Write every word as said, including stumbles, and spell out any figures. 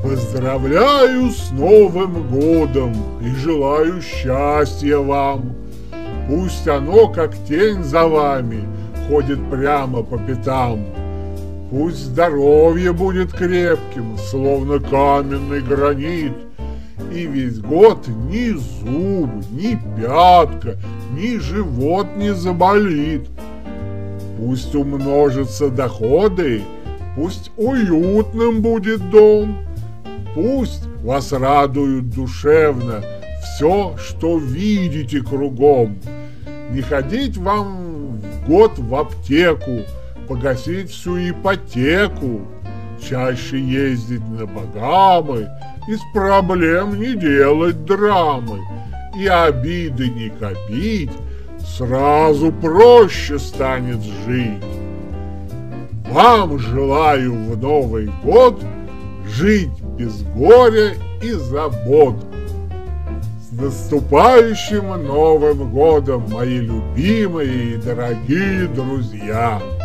Поздравляю с Новым годом и желаю счастья вам. Пусть оно, как тень за вами, ходит прямо по пятам. Пусть здоровье будет крепким, словно каменный гранит, и весь год ни зуб, ни пятка, ни живот не заболит. Пусть умножатся доходы, пусть уютным будет дом, пусть вас радует душевно все, что видите кругом. Не ходить вам в год в аптеку, погасить всю ипотеку, чаще ездить на Багамы, из проблем не делать драмы, и обиды не копить, сразу проще станет жить. Вам желаю в Новый год жить без горя и забот. С наступающим Новым годом, мои любимые и дорогие друзья!